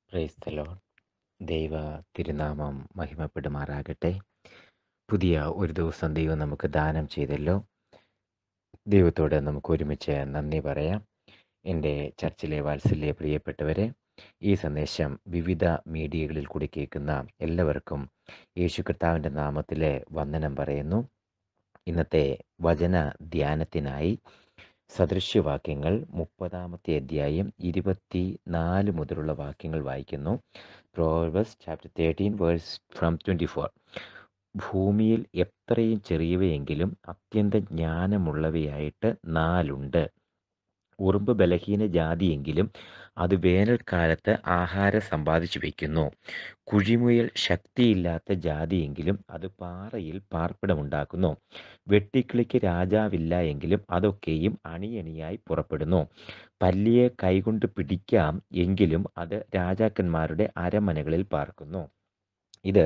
Praise the Lord. ദൈവ തിരുനാമം മഹിമപ്പെടുമാറാകട്ടെ. പുതിയ ഒരു ദിവസം ദൈവം നമുക്ക് ദാനം ചെയ്തല്ലോ. ദൈവത്തോട് നമുക്ക് ഒരുമിച്ച് നന്ദി പറയാം. എൻ്റെ ചർച്ചിലെ വാത്സല്യ പ്രിയപ്പെട്ടവരെ, ഈ സന്ദേശം വിവിധ മീഡിയകളിൽ കൂടി കേൾക്കുന്ന എല്ലാവർക്കും യേശു കർത്താവിൻ്റെ നാമത്തിൽ വന്ദനം പറയുന്നു. ഇന്നത്തെ വചന ധ്യാനത്തിനായി സദൃശ്യവാക്യങ്ങൾ 30-ാമത്തെ അധ്യായം 24 മുതലുള്ള വാക്യങ്ങൾ വായിക്കുന്നു. Proverbs chapter 13 verse from 24. ഭൂമിയിൽ എത്രയും ചെറിയവയെങ്കിലും അത്യന്ത ജ്ഞാനമുള്ളവയായിട്ട് 4 ഉണ്ട്. ഉറുമ്പ് ബലഹീന ജാതിയെങ്കിലും അത് വേനൽക്കാലത്ത് ആഹാരം സമ്പാദിച്ചു വയ്ക്കുന്നു. കുഴിമുയൽ ശക്തിയില്ലാത്ത ജാതിയെങ്കിലും അത് പാറയിൽ പാർപ്പിടമുണ്ടാക്കുന്നു. വെട്ടിക്കിളിക്ക് രാജാവില്ല എങ്കിലും അതൊക്കെയും അണിയണിയായി പുറപ്പെടുന്നു. പല്ലിയെ കൈകൊണ്ട് പിടിക്കാം എങ്കിലും അത് രാജാക്കന്മാരുടെ അരമനകളിൽ പാർക്കുന്നു. ഇത്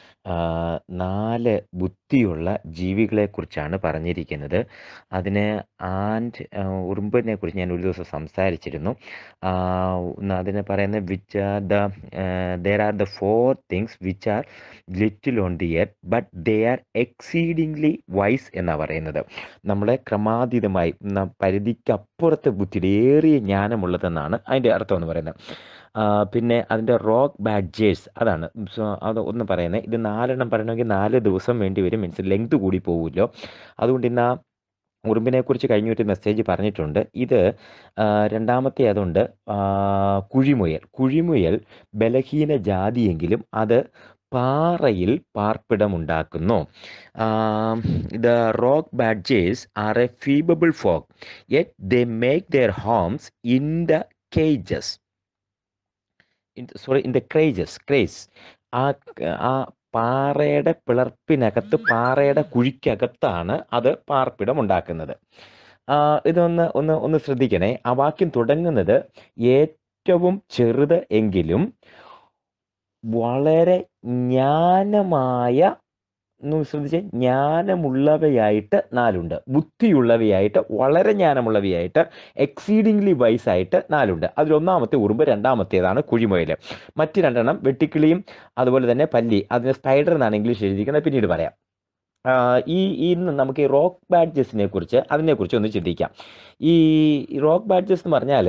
4 ബുദ്ധിയുള്ള ജീവികളെക്കുറിച്ചാണ് പറഞ്ഞിരിക്കുന്നത്. അതിന് ഉറുമ്പിനെ കുറിച്ച് ഞാൻ ഒരു ദിവസം സംസാരിച്ചിരുന്നു. അതിന് പറയുന്നത് there are the 4 things which are little on the earth but they are exceedingly wise എന്നാണ് പറയുന്നത്. നമ്മളെ ക്രമാതീതമായി പരിധിക്കപ്പുറത്ത് ബുദ്ധിയേറിയ ജ്ഞാനമുള്ളതെന്നാണ് അതിൻ്റെ അർത്ഥം എന്ന് പറയുന്നത്. പിന്നെ അതിൻ്റെ റോക്ക് ബാഡ്ജേഴ്സ് അതാണ് അത് ഒന്ന് പറയുന്നത്. ഇത് 4 പറയണമെങ്കിൽ 4 ദിവസം വേണ്ടി വരും. മീൻസ് ലെങ്ത് കൂടി പോകുമല്ലോ. അതുകൊണ്ട് ഇന്ന് ആ ഉറുമ്പിനെ കുറിച്ച് കഴിഞ്ഞൊരു മെസ്സേജ് പറഞ്ഞിട്ടുണ്ട്. ഇത് രണ്ടാമത്തെ അതുണ്ട് കുഴിമുയൽ ബലഹീന ജാതിയെങ്കിലും അത് പാറയിൽ പാർപ്പിടമുണ്ടാക്കുന്നു. The rock badgers are a feeble folk, yet they make their homes in the cages. in the craze. ആ പാറയുടെ പിളർപ്പിനകത്ത്, പാറയുടെ കുഴിക്കകത്താണ് അത് പാർപ്പിടം ഉണ്ടാക്കുന്നത്. ഇതൊന്ന് ശ്രദ്ധിക്കണേ. ആ വാക്യം തുടങ്ങുന്നത് ഏറ്റവും ചെറുത് എങ്കിലും വളരെ ജ്ഞാനമായ, ശ്രദ്ധിച്ച്, ജ്ഞാനമുള്ളവയായിട്ട് 4 ഉണ്ട്. ബുദ്ധിയുള്ളവയായിട്ട്, വളരെ ജ്ഞാനമുള്ളവയായിട്ട്, എക്സീഡിംഗ്ലി വൈസ് ആയിട്ട് 4 ഉണ്ട്. അതിലൊന്നാമത്തെ ഉറുമ്പ്, രണ്ടാമത്തേതാണ് കുഴിമുയൽ. മറ്റ് 2 വെട്ടിക്കിളിയും അതുപോലെ തന്നെ പല്ലി. അതിന് സ്പൈഡർ എന്നാണ് ഇംഗ്ലീഷ് എഴുതിയിരിക്കുന്നത്, പിന്നീട് പറയാം. ഇന്ന് നമുക്ക് ഈ റോക്ക് ബാഡ്ജസിനെ കുറിച്ച് ഒന്ന് ചിന്തിക്കാം. ഈ റോക്ക് ബാഡ്ജസ് എന്ന് പറഞ്ഞാൽ,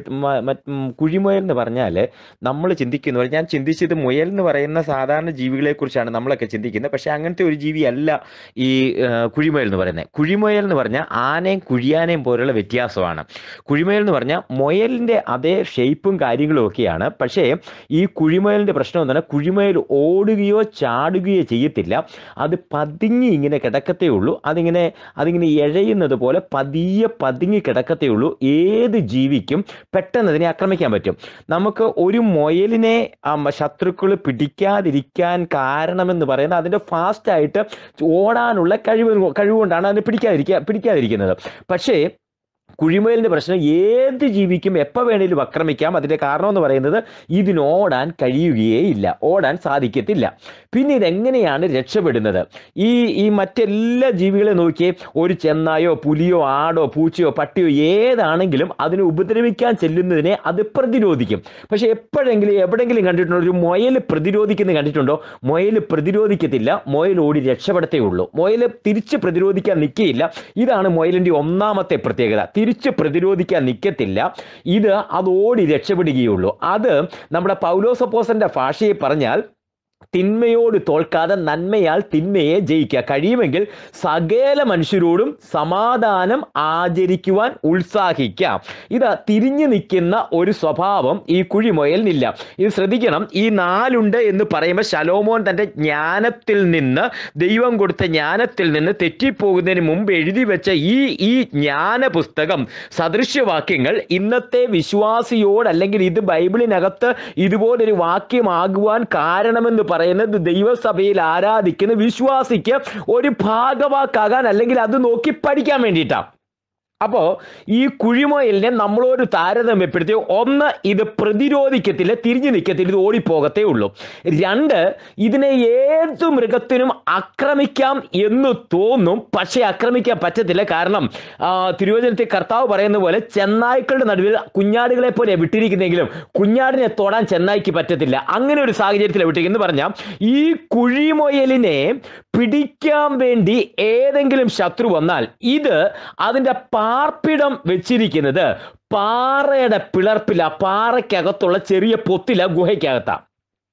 കുഴിമുയൽ എന്ന് പറഞ്ഞാൽ നമ്മൾ ചിന്തിക്കുന്ന, ഞാൻ ചിന്തിച്ചത് മുയൽ എന്ന് പറയുന്ന സാധാരണ ജീവികളെ കുറിച്ചാണ് നമ്മളൊക്കെ ചിന്തിക്കുന്നത്. പക്ഷെ അങ്ങനത്തെ ഒരു ജീവിയല്ല ഈ കുഴിമുയൽ എന്ന് പറയുന്നത്. കുഴിമുയൽ എന്ന് പറഞ്ഞാൽ ആനയും കുഴിയാനയും പോലുള്ള വ്യത്യാസമാണ്. കുഴിമുയൽ എന്ന് പറഞ്ഞാൽ മുയലിൻ്റെ അതേ ഷേപ്പും കാര്യങ്ങളും ഒക്കെയാണ്. പക്ഷേ ഈ കുഴിമുയലിൻ്റെ പ്രശ്നം എന്ന് പറഞ്ഞാൽ കുഴിമുയൽ ഓടുകയോ ചാടുകയോ ചെയ്യത്തില്ല. അത് പതിങ്ങി ഇങ്ങനെ കിടക്കത്തേ ഉള്ളൂ. അതിങ്ങനെ എഴയുന്നത് പോലെ പതിങ്ങി കിടക്കത്തേ ഉള്ളൂ. ഏത് ജീവിക്കും പെട്ടെന്ന് അതിനെ ആക്രമിക്കാൻ പറ്റും. നമുക്ക് ഒരു മുയലിനെ ശത്രുക്കൾ പിടിക്കാതിരിക്കാൻ കാരണമെന്ന് പറയുന്നത് അതിൻ്റെ ഫാസ്റ്റായിട്ട് ഓടാനുള്ള കഴിവുകൊണ്ടാണ് അതിനെ പിടിക്കാതിരിക്കുന്നത്. പക്ഷേ കുഴിമുയലിൻ്റെ പ്രശ്നം ഏത് ജീവിക്കും എപ്പോൾ വേണേലും ആക്രമിക്കാം. അതിൻ്റെ കാരണം എന്ന് പറയുന്നത് ഇതിനോടാൻ കഴിയുകയില്ല, ഓടാൻ സാധിക്കത്തില്ല. പിന്നെ ഇതെങ്ങനെയാണ് രക്ഷപ്പെടുന്നത്? ഈ മറ്റെല്ലാ ജീവികളെ നോക്കിയേ, ഒരു ചെന്നായോ പുലിയോ ആടോ പൂച്ചയോ പട്ടിയോ ഏതാണെങ്കിലും അതിനെ ഉപദ്രവിക്കാൻ ചെല്ലുന്നതിനെ അത് പ്രതിരോധിക്കും. പക്ഷെ എവിടെങ്കിലും കണ്ടിട്ടുണ്ടോ ഒരു മുയൽ പ്രതിരോധിക്കുന്നത് കണ്ടിട്ടുണ്ടോ? മുയൽ പ്രതിരോധിക്കത്തില്ല, മുയൽ ഓടി രക്ഷപ്പെടത്തേ ഉള്ളൂ. മുയൽ തിരിച്ച് പ്രതിരോധിക്കാൻ നിൽക്കുകയില്ല. ഇതാണ് മുയലിൻ്റെ ഒന്നാമത്തെ പ്രത്യേകത. തിരിച്ച് പ്രതിരോധിക്കാൻ നിൽക്കത്തില്ല, അത് ഓടി രക്ഷപ്പെടുകയുള്ളൂ. അത് നമ്മുടെ പൗലോസ് അപ്പോസ്തലന്റെ ഭാഷയിൽ പറഞ്ഞാൽ, തിന്മയോട് തോൽക്കാതെ നന്മയാൽ തിന്മയെ ജയിക്കുക, കഴിയുമെങ്കിൽ സകല മനുഷ്യരോടും സമാധാനം ആചരിക്കുവാൻ ഉത്സാഹിക്കാം. ഇത് തിരിഞ്ഞു നിൽക്കുന്ന ഒരു സ്വഭാവം ഈ കുഴിമുയലിനില്ല. ഇത് ശ്രദ്ധിക്കണം. ഈ 4 ഉണ്ട് എന്ന് പറയുമ്പോൾ ശലോമോൻ തൻ്റെ ജ്ഞാനത്തിൽ നിന്ന്, ദൈവം കൊടുത്ത ജ്ഞാനത്തിൽ നിന്ന് തെറ്റിപ്പോകുന്നതിന് മുമ്പ് എഴുതി വെച്ച ഈ ജ്ഞാന പുസ്തകം, സദൃശ്യവാക്യങ്ങൾ, ഇന്നത്തെ വിശ്വാസിയോട്, അല്ലെങ്കിൽ ഇത് ബൈബിളിനകത്ത് ഇതുപോലൊരു വാക്യമാകുവാൻ കാരണമെന്ന് പറയുന്നത് ദൈവസഭയിൽ ആരാധിക്കുന്ന വിശ്വാസിക്ക് ഒരു ഭാഗവാക്കാകാൻ, അല്ലെങ്കിൽ അത് നോക്കി പഠിക്കാൻ വേണ്ടിയിട്ടാണ്. അപ്പോൾ ഈ കുഴിമുയലിനെ നമ്മളോട് താരതമ്യപ്പെടുത്തി, ഒന്ന്, ഇത് പ്രതിരോധിക്കത്തില്ല, തിരിഞ്ഞു നിൽക്കത്തില്ല, ഇത് ഓടിപ്പോകത്തേ ഉള്ളൂ. രണ്ട്, ഇതിനെ ഏതു മൃഗത്തിനും ആക്രമിക്കാം എന്ന് തോന്നും, പക്ഷേ ആക്രമിക്കാൻ പറ്റത്തില്ല. കാരണം തിരുവചനത്തിൽ കർത്താവ് പറയുന്ന പോലെ ചെന്നായ്ക്കളുടെ നടുവിൽ കുഞ്ഞാടുകളെ പോലെ വിട്ടിരിക്കുന്നെങ്കിലും കുഞ്ഞാടിനെ തൊടാൻ ചെന്നായ്ക്ക് പറ്റത്തില്ല. അങ്ങനെ ഒരു സാഹചര്യത്തിൽ വിട്ടിരിക്കുന്നു പറഞ്ഞാൽ, ഈ കുഴിമുയലിനെ പിടിക്കാൻ വേണ്ടി ഏതെങ്കിലും ശത്രു വന്നാൽ ഇത് അതിൻ്റെ പാർപ്പിടം വെച്ചിരിക്കുന്നത് പാറയുടെ പിളർപ്പില, പാറയ്ക്കകത്തുള്ള ചെറിയ പൊത്തില, ഗുഹയ്ക്കകത്താണ്.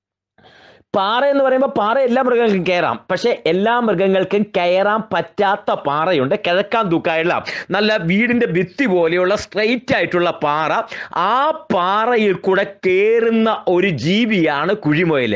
പാറ എന്ന് പറയുമ്പോൾ പാറ എല്ലാ മൃഗങ്ങൾക്കും കയറാം, പക്ഷെ എല്ലാ മൃഗങ്ങൾക്കും കയറാൻ പറ്റാത്ത പാറയുണ്ട്. കിഴക്കാൻ തൂക്കായുള്ള നല്ല വീടിൻ്റെ ഭിത്തി പോലെയുള്ള സ്ട്രെയിറ്റ് ആയിട്ടുള്ള പാറ, ആ പാറയിൽ കൂടെ കയറുന്ന ഒരു ജീവിയാണ് കുഴിമുയൽ.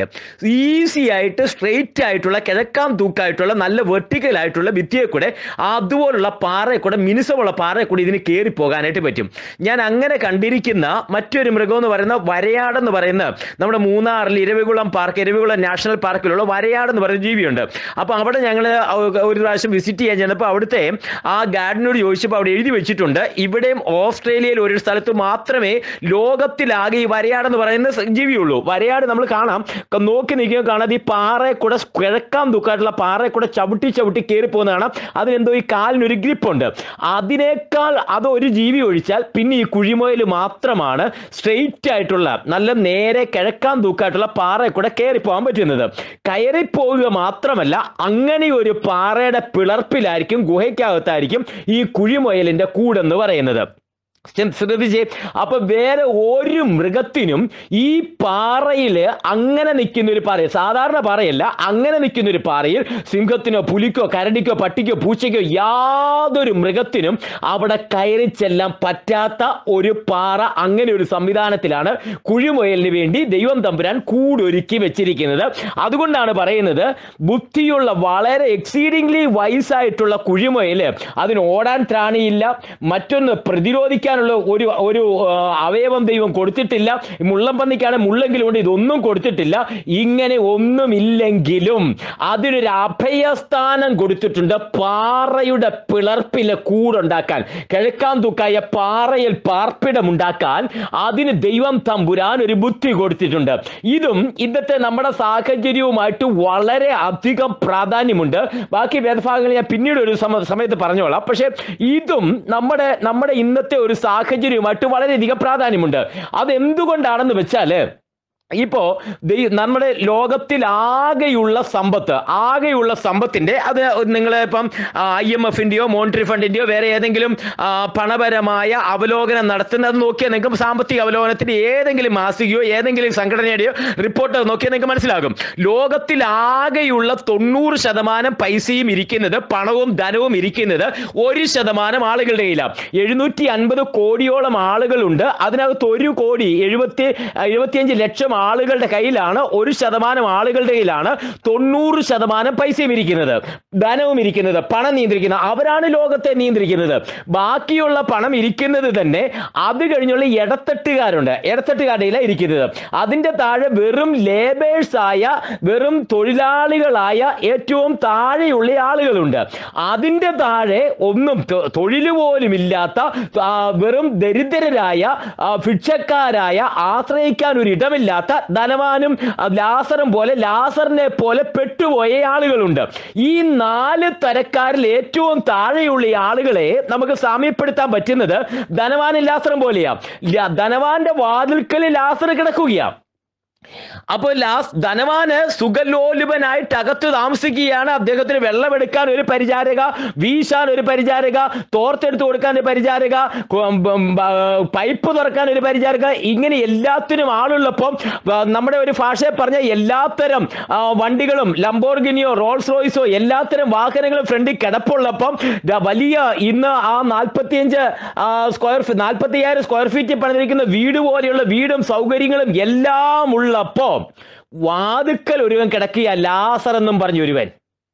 ഈസി ആയിട്ട് സ്ട്രെയിറ്റ് ആയിട്ടുള്ള കിഴക്കാൻ തൂക്കായിട്ടുള്ള നല്ല വെർട്ടിക്കൽ ആയിട്ടുള്ള ഭിത്തിയെ കൂടെ, അതുപോലുള്ള പാറയെ കൂടെ, മിനുസമുള്ള പാറയെ കൂടെ ഇതിന് കയറി പോകാനായിട്ട് പറ്റും. ഞാൻ അങ്ങനെ കണ്ടിരിക്കുന്ന മറ്റൊരു മൃഗം എന്ന് പറയുന്ന വരയാടെന്ന് പറയുന്ന, നമ്മുടെ മൂന്നാറിൽ ഇരവികുളം നാഷണൽ പാർക്കിലുള്ള വരയാട് എന്ന് പറയുന്ന ജീവിയുണ്ട്. അപ്പോൾ അവിടെ ഞങ്ങൾ ഒരു പ്രാവശ്യം വിസിറ്റ് ചെയ്യാൻ ചെന്നപ്പോൾ അവിടുത്തെ ആ ഗാർഡനോട് ചോദിച്ചപ്പോൾ അവിടെ എഴുതി വെച്ചിട്ടുണ്ട്, ഇവിടെയും ഓസ്ട്രേലിയയിൽ ഒരു സ്ഥലത്ത് മാത്രമേ ലോകത്തിലാകെ ഈ വരയാടെന്ന് പറയുന്ന ജീവിയുള്ളൂ. വരയാട് നമ്മൾ കാണാം, നോക്കി നിൽക്കുക കാണാതെ ഈ പാറയെ കൂടെ, കിഴക്കാൻ തൂക്കായിട്ടുള്ള പാറയെ കൂടെ ചവിട്ടി കയറി പോകുന്നതാണ്. അതിനെന്തോ ഈ കാലിനൊരു ഗ്രിപ്പുണ്ട്. അതിനേക്കാൾ അതൊരു ജീവി ഒഴിച്ചാൽ പിന്നെ ഈ കുഴിമുയൽ മാത്രമാണ് സ്ട്രെയിറ്റ് ആയിട്ടുള്ള നല്ല നേരെ കിഴക്കാൻ തൂക്കായിട്ടുള്ള പാറയെ കൂടെ കയറിപ്പോകാൻ പറ്റുന്നത്. കയറിപ്പോവുക മാത്രമല്ല, അങ്ങനെ ഒരു പാറയുടെ പിളർപ്പിലായിരിക്കും, ഗുഹയ്ക്കകത്തായിരിക്കും ഈ കുഴിമുയലിന്റെ കൂടെന്ന് പറയുന്നത്. ശ്രദ്ധിച്ചേ. അപ്പൊ വേറെ ഒരു മൃഗത്തിനും ഈ പാറയിൽ അങ്ങനെ നിൽക്കുന്ന ഒരു പാറ, സാധാരണ പാറയല്ല, അങ്ങനെ നിൽക്കുന്ന ഒരു പാറയിൽ സിംഹത്തിനോ പുലിക്കോ കരടിക്കോ പട്ടിക്കോ പൂച്ചയ്ക്കോ യാതൊരു മൃഗത്തിനും അവിടെ കയറി ചെല്ലാൻ പറ്റാത്ത ഒരു പാറ, അങ്ങനെ ഒരു സംവിധാനത്തിലാണ് കുഴിമുയലിന് വേണ്ടി ദൈവം തമ്പുരാൻ കൂടൊരുക്കി വെച്ചിരിക്കുന്നത്. അതുകൊണ്ടാണ് പറയുന്നത്, ബുദ്ധിയുള്ള വളരെ എക്സീഡിംഗ്ലി വൈസായിട്ടുള്ള കുഴിമുയല് അതിന് ഓടാൻ ത്രാണിയില്ല, മറ്റൊന്ന് പ്രതിരോധിക്കാൻ ഒരു അവയവം ദൈവം കൊടുത്തിട്ടില്ല. മുള്ളംപന്നിക്കാണ് മുള്ളെങ്കിലും ഉണ്ട്, ഇതൊന്നും കൊടുത്തിട്ടില്ല. ഇങ്ങനെ ഒന്നുമില്ലെങ്കിലും അതിനൊരു അഭയസ്ഥാനം കൊടുത്തിട്ടുണ്ട്. പാറയുടെ പിളർപ്പിലെ കൂടുണ്ടാക്കാൻ, കിഴക്കാൻ തൂക്കായ പാറയിൽ പാർപ്പിടമുണ്ടാക്കാൻ അതിന് ദൈവം തമ്പുരാൻ ഒരു ബുദ്ധി കൊടുത്തിട്ടുണ്ട്. ഇതും ഇന്നത്തെ നമ്മുടെ സാഹചര്യവുമായിട്ട് വളരെ അധികം പ്രാധാന്യമുണ്ട്. ബാക്കി വേദഭാഗങ്ങൾ ഞാൻ പിന്നീട് ഒരു സമയത്ത് പറഞ്ഞോളാം. പക്ഷെ ഇതും നമ്മുടെ ഇന്നത്തെ ഒരു സാഹചര്യവുമായിട്ട് വളരെയധികം പ്രാധാന്യമുണ്ട്. അതെന്തുകൊണ്ടാണെന്ന് വെച്ചാൽ, ഇപ്പോ നമ്മുടെ ലോകത്തിൽ ആകെയുള്ള സമ്പത്തിന്റെ, അത് നിങ്ങൾ ഇപ്പം IMFന്റെയോ മോണിറ്ററി ഫണ്ടിന്റെയോ വേറെ ഏതെങ്കിലും പണപരമായ അവലോകനം നടത്തുന്നത് നോക്കിയാൽ നിങ്ങൾക്ക് സാമ്പത്തിക അവലോകനത്തിന്റെ ഏതെങ്കിലും മാസികയോ ഏതെങ്കിലും സംഘടനയുടെയോ റിപ്പോർട്ട് നോക്കിയാൽ നിങ്ങൾക്ക് മനസ്സിലാകും. ലോകത്തിൽ ആകെയുള്ള 90% പൈസയും ഇരിക്കുന്നത്, പണവും ധനവും ഇരിക്കുന്നത് 1% ആളുകളുടെ കയ്യിലാണ്. 750 കോടിയോളം ആളുകളുണ്ട്. അതിനകത്ത് 1,75 ലക്ഷം ആളുകളുടെ കയ്യിലാണ്, 1% ആളുകളുടെ കയ്യിലാണ് 90% പൈസയും ഇരിക്കുന്നത്, ധനവും ഇരിക്കുന്നത്, പണം നിയന്ത്രിക്കുന്നത്. അവരാണ് ലോകത്തെ നിയന്ത്രിക്കുന്നത്. ബാക്കിയുള്ള പണം ഇരിക്കുന്നത് തന്നെ അത് കഴിഞ്ഞുള്ള ഇടത്തട്ടുകാരുണ്ട്, ഇടത്തട്ടുകാരുടെ ഇരിക്കുന്നത്. അതിൻ്റെ താഴെ വെറും ലേബേഴ്സായ, വെറും തൊഴിലാളികളായ ഏറ്റവും താഴെയുള്ള ആളുകളുണ്ട്. അതിൻ്റെ താഴെ ഒന്നും തൊഴിൽ പോലും ഇല്ലാത്ത വെറും ദരിദ്രരായ, ഭിക്ഷക്കാരായ, ആശ്രയിക്കാൻ ഒരു ഇടമില്ലാത്ത, ധനവാനും ലാസറിനെ പോലെ പെട്ടുപോയ ആളുകളുണ്ട്. ഈ 4 തരക്കാരിൽ ഏറ്റവും താഴെയുള്ള ആളുകളെ നമുക്ക് സാമ്യപ്പെടുത്താൻ പറ്റുന്നത് ധനവാനും ലാസറും പോലെയാ. ധനവാന്റെ വാതിൽക്കൽ ലാസർ കിടക്കുകയാണ്. അപ്പോൾ ധനവാന് സുഖലോലുപനായിട്ട് അകത്ത് താമസിക്കുകയാണ്. അദ്ദേഹത്തിന് വെള്ളമെടുക്കാൻ ഒരു പരിചാരക, വീശാൻ ഒരു പരിചാരക, തോർത്തെടുത്ത് കൊടുക്കാൻ ഒരു പരിചാരക, പൈപ്പ് തുറക്കാൻ ഒരു പരിചാരക, ഇങ്ങനെ എല്ലാത്തിനും ആളുള്ളപ്പം നമ്മുടെ ഒരു ഭാഷയെ പറഞ്ഞ എല്ലാത്തരം വണ്ടികളും, ലംബോർഗിനിയോ റോൾസ് റോയ്സോ എല്ലാത്തരം വാഹനങ്ങളും ഫ്രണ്ടിൽ കിടപ്പുള്ളപ്പം, വലിയ ഇന്ന് ആ 45,000 സ്ക്വയർ ഫീറ്റ് പണിതിരിക്കുന്ന വീട് പോലെയുള്ള വീടും സൗകര്യങ്ങളും എല്ലാം ഉള്ളപ്പോ വാതുക്കൽ ഒരുവൻ കിടക്കുക, ലാസർ എന്നും പറഞ്ഞു ഒരുവൻ.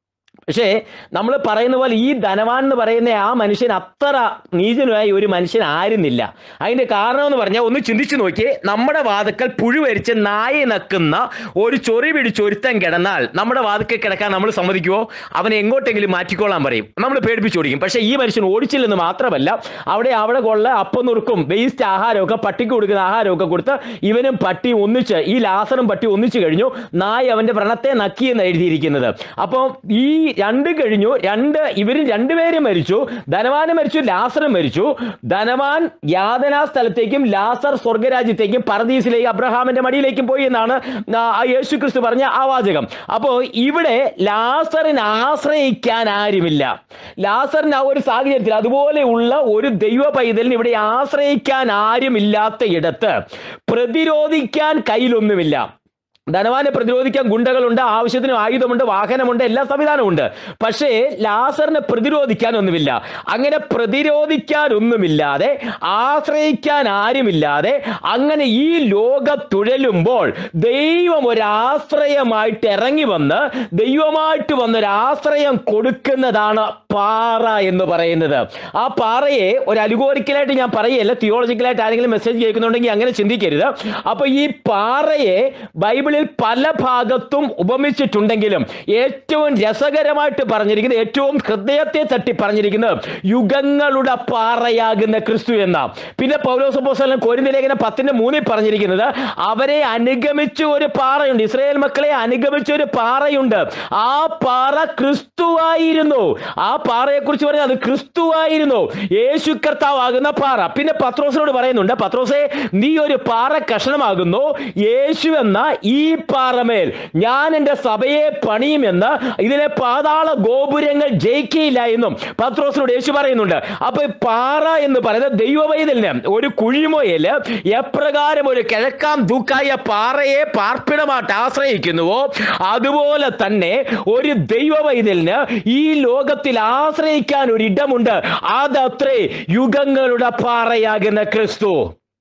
പക്ഷേ നമ്മൾ പറയുന്ന പോലെ ഈ ധനവാൻ എന്ന് പറയുന്ന ആ മനുഷ്യൻ അത്ര നീചനുമായ ഒരു മനുഷ്യൻ ആയിരുന്നില്ല. അതിന്റെ കാരണം എന്ന് പറഞ്ഞാൽ ഒന്ന് ചിന്തിച്ചു നോക്കിയേ, നമ്മുടെ വാതുക്കൽ പുഴുവരിച്ച് നായ നക്കുന്ന ഒരു ചൊറി പിടിച്ചൊരുത്തൻ കിടന്നാൽ നമ്മുടെ വാതുക്കൽ കിടക്കാൻ നമ്മൾ സമ്മതിക്കുമോ? അവനെ എങ്ങോട്ടെങ്കിലും മാറ്റിക്കോളാൻ പറയും, നമ്മൾ പേടിപ്പിച്ചോടിക്കും. പക്ഷേ ഈ മനുഷ്യൻ ഓടിച്ചില്ലെന്ന് മാത്രമല്ല, അവിടെ കൊള്ള അപ്പം നുറുക്കും വേസ്റ്റ് ആഹാരമൊക്കെ പട്ടിക്ക് കൊടുക്കുന്ന ആഹാരമൊക്കെ കൊടുത്ത് ഇവനും പട്ടി ഒന്നിച്ച്, ഈ ലാസറും പട്ടി ഒന്നിച്ചു കഴിഞ്ഞു, നായ അവന്റെ വ്രണത്തെ നക്കിയെന്ന് എഴുതിയിരിക്കുന്നത്. അപ്പോൾ ഈ കഴിഞ്ഞു, ഇവരും രണ്ടുപേരും മരിച്ചു. ധനവാനും മരിച്ചു, ലാസറും മരിച്ചു. ധനവാൻ യാതനാ സ്ഥലത്തേക്കും ലാസർ സ്വർഗരാജ്യത്തേക്കും പർദീസിലേക്കും അബ്രഹാമിന്റെ മടിയിലേക്കും പോയി എന്നാണ് യേശു ക്രിസ്തു പറഞ്ഞ ആ വാചകം. അപ്പോൾ ഇവിടെ ലാസറിന് ആശ്രയിക്കാൻ ആരുമില്ല. ലാസറിന് ആ ഒരു സാഹചര്യത്തിൽ അതുപോലെയുള്ള ഒരു ദൈവ പൈതലിന് ഇവിടെ ആശ്രയിക്കാൻ ആരുമില്ലാത്ത ഇടത്ത് പ്രതിരോധിക്കാൻ കയ്യിലൊന്നുമില്ല. ധനവാനെ പ്രതിരോധിക്കാൻ ഗുണ്ടകളുണ്ട്, ആവശ്യത്തിന് ആയുധമുണ്ട്, വാഹനമുണ്ട്, എല്ലാ സംവിധാനമുണ്ട്. പക്ഷേ ലാസറിനെ പ്രതിരോധിക്കാൻ ഒന്നുമില്ല. അങ്ങനെ പ്രതിരോധിക്കാനൊന്നുമില്ലാതെ, ആശ്രയിക്കാൻ ആരുമില്ലാതെ, അങ്ങനെ ഈ ലോകത്തുഴലുമ്പോൾ ദൈവം ഒരാശ്രയമായിട്ട് ഇറങ്ങി വന്ന് ദൈവമായിട്ട് വന്നൊരാശ്രയം കൊടുക്കുന്നതാണ് പാറ എന്ന് പറയുന്നത്. ആ പാറയെ ഒരു അലുഗോറിക്കലായിട്ട് ഞാൻ പറയുകയല്ല, തിയോളജിക്കലായിട്ട് ആരെങ്കിലും മെസ്സേജ് കേൾക്കുന്നുണ്ടെങ്കിൽ അങ്ങനെ ചിന്തിക്കരുത്. അപ്പൊ ഈ പാറയെ ബൈബിളിൽ പല ഭാഗത്തും ഉപമിച്ചിട്ടുണ്ടെങ്കിലും ഏറ്റവും രസകരമായിട്ട് പറഞ്ഞിരിക്കുന്നത്, ഏറ്റവും ഹൃദയത്തെ തട്ടി പറഞ്ഞിരിക്കുന്നത് യുഗങ്ങളുടെ പാറയാകുന്ന ക്രിസ്തു എന്ന. പിന്നെ പൗലോസ് അപ്പോസ്തലൻ കൊരിന്ത്യർ ലേഖനം 10:3 പറഞ്ഞിരിക്കുന്നത് അവരെ അനുഗമിച്ച ഒരു പാറയുണ്ട്, ഇസ്രായേൽ മക്കളെ അനുഗമിച്ച ഒരു പാറയുണ്ട്, ആ പാറ ക്രിസ്തുവായിരുന്നു. ആ പാറയെ കുറിച്ച് പറഞ്ഞാൽ അത് ക്രിസ്തുവായിരുന്നു, യേശു കർത്താവാകുന്ന പാറ. പിന്നെ പത്രോസിനോട് പറയുന്നുണ്ട്, പത്രോസേ നീ ഒരു പാറ കഷണമാകുന്നു, യേശു എന്ന ഈ പാറമേൽ ഞാൻ എൻ്റെ സഭയെ പണിയുമെന്ന്, ഇതിലെ പാതാള ഗോപുരങ്ങൾ ജയിക്കയില്ല എന്നും പത്രോസിനോട് യേശു പറയുന്നുണ്ട്. അപ്പൊ പാറ എന്ന് പറയുന്നത് ദൈവവൈതലിന് ഒരു കുഴിമൊയല് എപ്രകാരം ഒരു കിഴക്കാം ദൂക്കായ പാറയെ പാർപ്പിടമായിട്ട് ആശ്രയിക്കുന്നുവോ, അതുപോലെ തന്നെ ഒരു ദൈവവൈതലിന് ഈ ലോകത്തിൽ ആശ്രയിക്കാൻ ഒരു ഇടമുണ്ട്. അതത്രേ യുഗങ്ങളുടെ പാറയാകുന്ന ക്രിസ്തു.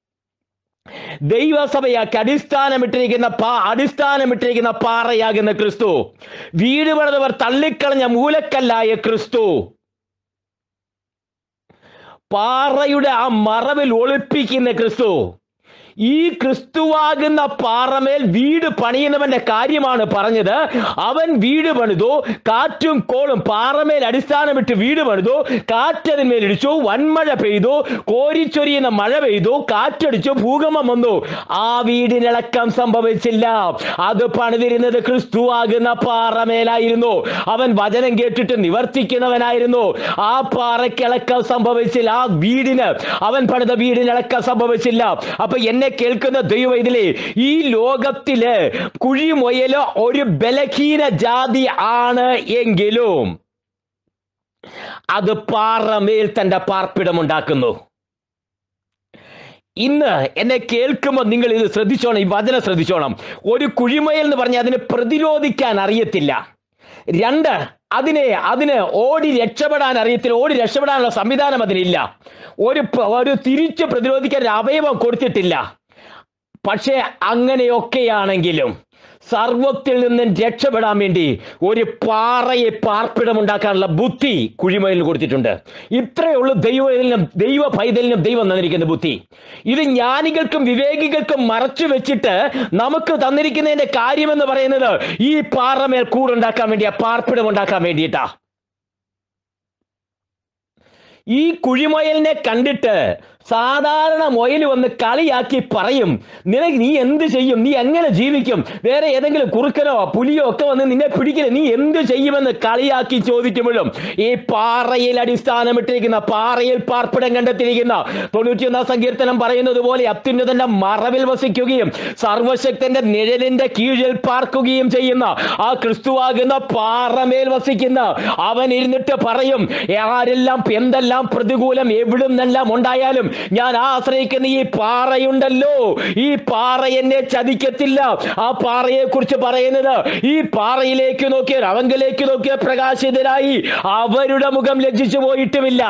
ദൈവസഭയാക്കി അടിസ്ഥാനമിട്ടിരിക്കുന്ന പാറയാകുന്ന ക്രിസ്തു, വീട് പണിതവർ തള്ളിക്കളഞ്ഞ മൂലക്കല്ലായ ക്രിസ്തു, പാറയുടെ ആ മറവിൽ ഒളിപ്പിക്കുന്ന ക്രിസ്തു, ഈ ക്രിസ്തുവാകുന്ന പാറമേൽ വീട് പണിയുന്നവന്റെ കാര്യമാണ് പറഞ്ഞത്. അവൻ വീട് പണിതു, കാറ്റും കോളും പാറമേൽ അടിസ്ഥാനമിട്ട് വീട് പണിതു, കാറ്റതിന്മേൽ ഇടിച്ചു, വൻമഴ പെയ്തു, കോരിച്ചൊരിയുന്ന മഴ പെയ്തു, കാറ്റടിച്ചു, ഭൂകമ്പം വന്നു, ആ വീടിനിളക്കം സംഭവിച്ചില്ല. അത് പണിതിരുന്നത് ക്രിസ്തുവാകുന്ന പാറമേലായിരുന്നു. അവൻ വചനം കേട്ടിട്ട് നിവർത്തിക്കുന്നവനായിരുന്നു. ആ പാറയ്ക്കിളക്കം സംഭവിച്ചില്ല, ആ വീടിന്, അവൻ പണിത വീടിനിളക്കം സംഭവിച്ചില്ല. അപ്പൊ എന്നെ കേൾക്കുന്ന ദൈവവൈതലേ, ഈ ലോകത്തില് കുഴിമൊയല് ഒരു ബലഹീന ജാതി ആണ് എങ്കിലും അത് പാറമേൽ തന്റെ പാർപ്പിടമുണ്ടാക്കുന്നു. ഇന്ന് എന്നെ കേൾക്കുമ്പോൾ നിങ്ങൾ ഇത് ശ്രദ്ധിച്ചോണം, ഈ വചനം ശ്രദ്ധിച്ചോണം. ഒരു കുഴിമയൽ എന്ന് പറഞ്ഞാൽ അതിനെ പ്രതിരോധിക്കാൻ അറിയത്തില്ല. 2, അതിന് ഓടി രക്ഷപ്പെടാൻ അറിയത്തില്ല, ഓടി രക്ഷപ്പെടാനുള്ള സംവിധാനം അതിനില്ല, ഒരു തിരിച്ച് പ്രതിരോധിക്കാൻ ഒരു അവയവം കൊടുത്തിട്ടില്ല. പക്ഷേ അങ്ങനെയൊക്കെയാണെങ്കിലും സർവത്തിൽ നിന്നും രക്ഷപ്പെടാൻ വേണ്ടി ഒരു പാറയെ പാർപ്പിടമുണ്ടാക്കാനുള്ള ബുദ്ധി കുഴിമയലിന് കൊടുത്തിട്ടുണ്ട്. ഇത്രയേ ഉള്ളൂ ദൈവ പൈതലിനും ദൈവം തന്നിരിക്കുന്ന ബുദ്ധി. ഇത് ജ്ഞാനികൾക്കും വിവേകികൾക്കും മറച്ചു വെച്ചിട്ട് നമുക്ക് തന്നിരിക്കുന്നതിന്റെ കാര്യമെന്ന് പറയുന്നത് ഈ പാറമേൽ കൂടുണ്ടാക്കാൻ വേണ്ടിയാ, പാർപ്പിടമുണ്ടാക്കാൻ വേണ്ടിയിട്ടാ. ഈ കുഴിമൊയലിനെ കണ്ടിട്ട് സാധാരണ മൊയൽ വന്ന് കളിയാക്കി പറയും, നീ എന്ത് ചെയ്യും, നീ എങ്ങനെ ജീവിക്കും, വേറെ ഏതെങ്കിലും കുറുക്കനോ പുലിയോ ഒക്കെ വന്ന് നിന്നെ പിടിക്കില്ല, നീ എന്ത് ചെയ്യുമെന്ന് കളിയാക്കി ചോദിക്കുമ്പോഴും ഈ പാറയിൽ അടിസ്ഥാനമിട്ടിരിക്കുന്ന, പാറയിൽ പാർപ്പിടം കണ്ടെത്തിയിരിക്കുന്ന 91 സങ്കീർത്തനം പറയുന്നത് പോലെ അത്യുന്നതന്റെ മറവിൽ വസിക്കുകയും സർവശക്തന്റെ നിഴലിന്റെ കീഴിൽ പാർക്കുകയും ചെയ്യുന്ന ആ ക്രിസ്തുവാകുന്ന പാറമേൽ വസിക്കുന്ന അവൻ ഇരുന്നിട്ട് പറയും, ആരെല്ലാം എന്തെല്ലാം പ്രതികൂലം എവിടുന്നെല്ലാം ഉണ്ടായാലും ഞാൻ ആശ്രയിക്കുന്ന ഈ പാറയുണ്ടല്ലോ, ഈ പാറ എന്നെ ചതിക്കത്തില്ല. ആ പാറയെ കുറിച്ച് പറയുന്നത്, ഈ പാറയിലേക്ക് നോക്കിയവർ, അവങ്കിലേക്ക് നോക്കിയ പ്രകാശിതരായി അവരുടെ മുഖം ലജ്ജിച്ചു പോയിട്ടുമില്ല.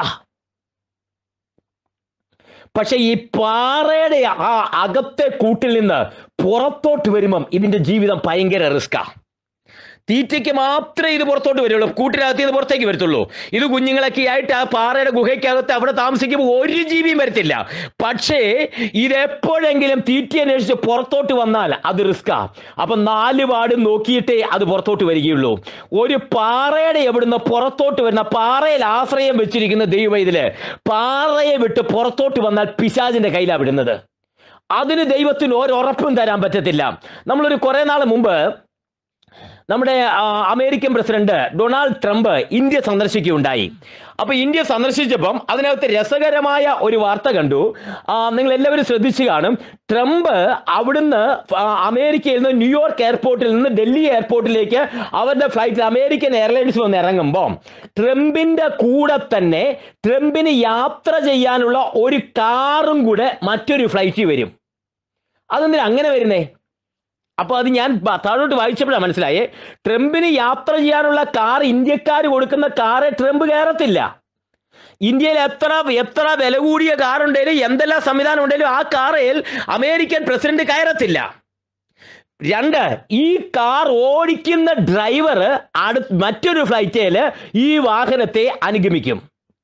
പക്ഷെ ഈ പാറയുടെ ആ അകത്തെ കൂട്ടിൽ നിന്ന് പുറത്തോട്ട് വരുമ്പം ഇതിന്റെ ജീവിതം ഭയങ്കര റിസ്കാ. തീറ്റയ്ക്ക് മാത്രമേ ഇത് പുറത്തോട്ട് വരുള്ളൂ, കൂട്ടിനകത്ത് ഇത് പുറത്തേക്ക് വരത്തുള്ളൂ. ഇത് കുഞ്ഞുങ്ങളൊക്കെ ആയിട്ട് ആ പാറയുടെ ഗുഹയ്ക്കകത്ത് അവിടെ താമസിക്കുമ്പോൾ ഒരു ജീവിയും വരത്തില്ല. പക്ഷേ ഇതെപ്പോഴെങ്കിലും തീറ്റ അന്വേഷിച്ച് പുറത്തോട്ട് വന്നാൽ അത് റിസ്കാ. അപ്പൊ 4 പാടും നോക്കിയിട്ടേ അത് പുറത്തോട്ട് വരികയുള്ളൂ. ഒരു പാറയുടെ എവിടുന്ന് പുറത്തോട്ട് വരുന്ന, പാറയിൽ ആശ്രയം വെച്ചിരിക്കുന്ന ദൈവം ഇതില് പാറയെ വിട്ട് പുറത്തോട്ട് വന്നാൽ പിശാചിന്റെ കയ്യിലാണ് വിടുന്നത്. അതിന് ദൈവത്തിന് ഒരുറപ്പും തരാൻ പറ്റത്തില്ല. നമ്മളൊരു കുറെ നാൾ മുമ്പ് നമ്മുടെ American president Donald Trump India സന്ദർശിക്കുകയുണ്ടായി. അപ്പൊ ഇന്ത്യ സന്ദർശിച്ചപ്പം അതിനകത്ത് രസകരമായ ഒരു വാർത്ത കണ്ടു. നിങ്ങൾ എല്ലാവരും ശ്രദ്ധിച്ചു കാണും. ട്രംപ് അവിടുന്ന് അമേരിക്കയിൽ നിന്ന് ന്യൂയോർക്ക് എയർപോർട്ടിൽ നിന്ന് ഡൽഹി എയർപോർട്ടിലേക്ക് അവരുടെ ഫ്ലൈറ്റിൽ അമേരിക്കൻ എയർലൈൻസ് വന്ന് ഇറങ്ങുമ്പോൾ ട്രംപിന്റെ കൂടെ തന്നെ ട്രംപിന് യാത്ര ചെയ്യാനുള്ള ഒരു കാറും കൂടെ മറ്റൊരു ഫ്ലൈറ്റിൽ വരും. അതെന്തിനാ അങ്ങനെ വരുന്നേ? അപ്പൊ അത് ഞാൻ താഴോട്ട് വായിച്ചപ്പോഴാണ് മനസ്സിലായേ. ട്രംപിന് യാത്ര ചെയ്യാനുള്ള കാർ, ഇന്ത്യക്കാർ കൊടുക്കുന്ന കാറ് ട്രംപ് കയറത്തില്ല. ഇന്ത്യയിൽ എത്ര വില കൂടിയ കാറുണ്ടെങ്കിലും എന്തെല്ലാം സംവിധാനം ഉണ്ടെങ്കിലും ആ കാറിൽ അമേരിക്കൻ പ്രസിഡന്റ് കയറത്തില്ല. 2, ഈ കാർ ഓടിക്കുന്ന ഡ്രൈവർ മറ്റൊരു ഫ്ലൈറ്റിൽ ഈ വാഹനത്തെ അനുഗമിക്കും.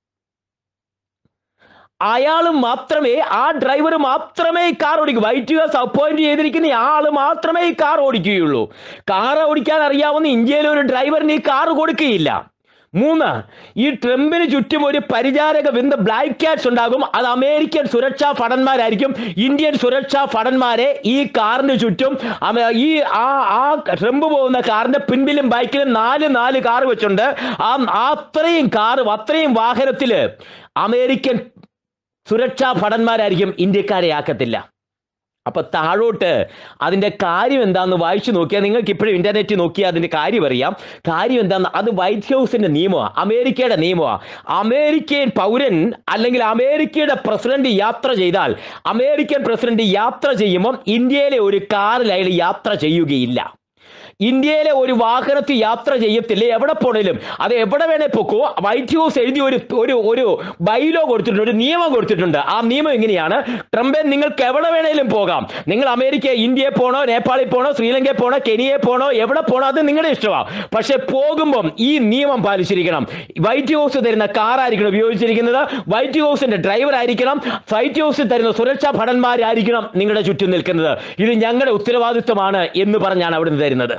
അയാൾ മാത്രമേ, ആ ഡ്രൈവർ മാത്രമേ ഈ കാർ ഓടിക്കൂ. വൈറ്റ് ഹൗസ് അപ്പോയിന്റ് ചെയ്തിരിക്കുന്ന ആൾ മാത്രമേ ഈ കാർ ഓടിക്കുകയുള്ളൂ. കാർ ഓടിക്കാൻ അറിയാവുന്ന ഇന്ത്യയിലെ ഒരു ഡ്രൈവറിന് ഈ കാർ കൊടുക്കുകയില്ല. 3, ഈ ട്രംപിന് ചുറ്റും ഒരു പരിചാരക വൃന്ദം, ബ്ലാക്ക് ക്യാറ്റ്സ് ഉണ്ടാകും. അത് അമേരിക്കൻ സുരക്ഷാ ഭടന്മാരായിരിക്കും. ഇന്ത്യൻ സുരക്ഷാ ഭടന്മാരെ ഈ കാറിന് ചുറ്റും, ആ ട്രംപ് പോകുന്ന കാറിന്റെ പിൻപിലും ബൈക്കിലും 4 കാർ വെച്ചുണ്ട്. അത്രയും വാഹനത്തില് അമേരിക്കൻ സുരക്ഷാ ഭടന്മാരായിരിക്കും, ഇന്ത്യക്കാരെ ആക്കത്തില്ല. അപ്പൊ താഴോട്ട് അതിന്റെ കാര്യം എന്താന്ന് വായിച്ചു നോക്കിയാൽ നിങ്ങൾക്ക് ഇപ്പോഴും ഇന്റർനെറ്റ് നോക്കിയാൽ അതിന്റെ കാര്യം അറിയാം. കാര്യം എന്താന്ന്, അത് വൈറ്റ് ഹൗസിന്റെ നിയമമാണ്, അമേരിക്കയുടെ നിയമമാണ്. അമേരിക്കൻ പൗരൻ അല്ലെങ്കിൽ അമേരിക്കയുടെ പ്രസിഡന്റ് യാത്ര ചെയ്താൽ, അമേരിക്കൻ പ്രസിഡന്റ് യാത്ര ചെയ്യുമ്പോൾ ഇന്ത്യയിലെ ഒരു കാറിൽ അയാൾ യാത്ര ചെയ്യുകയില്ല. ഇന്ത്യയിലെ ഒരു വാഹനത്തിൽ യാത്ര ചെയ്യത്തില്ല. എവിടെ പോണേലും, അത് എവിടെ വേണേ പൊക്കോ. വൈറ്റ് ഹൗസ് എഴുതി ഒരു ബൈലോ കൊടുത്തിട്ടുണ്ട്, ഒരു നിയമം കൊടുത്തിട്ടുണ്ട്. ആ നിയമം എങ്ങനെയാണ്? ട്രംപെ, നിങ്ങൾക്ക് എവിടെ വേണേലും പോകാം. നിങ്ങൾ ഇന്ത്യയിൽ പോണോ, നേപ്പാളിൽ പോണോ, ശ്രീലങ്കയിൽ പോണോ, കെനിയയിൽ പോണോ, എവിടെ പോണോ, അത് നിങ്ങളുടെ ഇഷ്ടമാണ്. പക്ഷെ പോകുമ്പം ഈ നിയമം പാലിച്ചിരിക്കണം. വൈറ്റ് ഹൗസ് തരുന്ന കാറായിരിക്കണം ഉപയോഗിച്ചിരിക്കുന്നത്. വൈറ്റ് ഹൗസിന്റെ ഡ്രൈവർ ആയിരിക്കണം. വൈറ്റ് ഹൗസിൽ തരുന്ന സുരക്ഷാ ഭടന്മാരായിരിക്കണം നിങ്ങളുടെ ചുറ്റും നിൽക്കുന്നത്. ഇത് ഞങ്ങളുടെ ഉത്തരവാദിത്വമാണ് എന്ന് പറഞ്ഞാണ് അവിടുന്ന് തരുന്നത്.